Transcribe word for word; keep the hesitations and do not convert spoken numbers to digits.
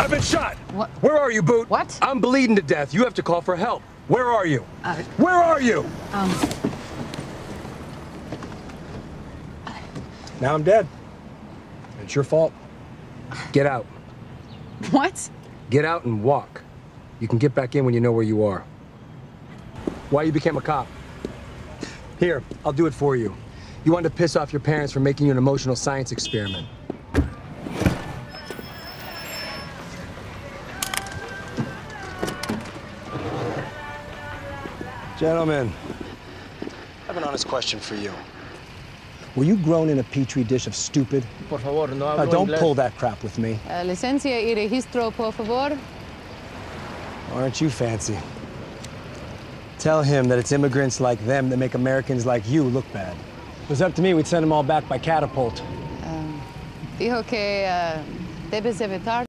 I've been shot. What? Where are you, Boot? What? I'm bleeding to death. You have to call for help. Where are you? Uh, Where are you? Um... Now I'm dead. It's your fault. Get out. What? Get out and walk. You can get back in when you know where you are. Why you became a cop? Here, I'll do it for you. You wanted to piss off your parents for making you an emotional science experiment. Gentlemen, I have an honest question for you. Were you grown in a petri dish of stupid? Por favor, no Uh, hablo don't inglés. pull that crap with me. Uh, licencia y registro, por favor. Aren't you fancy? Tell him that it's immigrants like them that make Americans like you look bad. If it was up to me, we'd send them all back by catapult. Um, dijo que uh, debes evitar